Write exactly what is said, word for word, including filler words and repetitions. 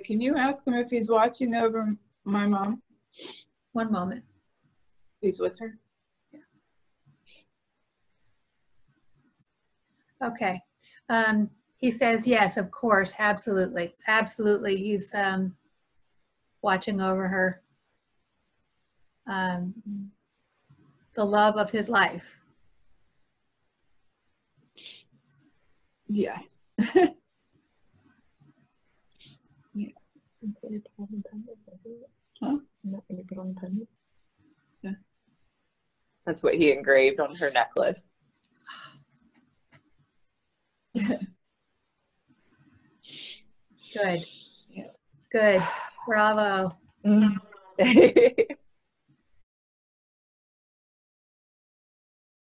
can you ask him if he's watching over my mom? One moment. He's with her. Okay. Um, he says, yes, of course, absolutely. Absolutely. He's um, watching over her. Um, the love of his life. Yeah. Yeah. Huh? Yeah. That's what he engraved on her necklace. Good. Yeah. Good. Bravo. Mm.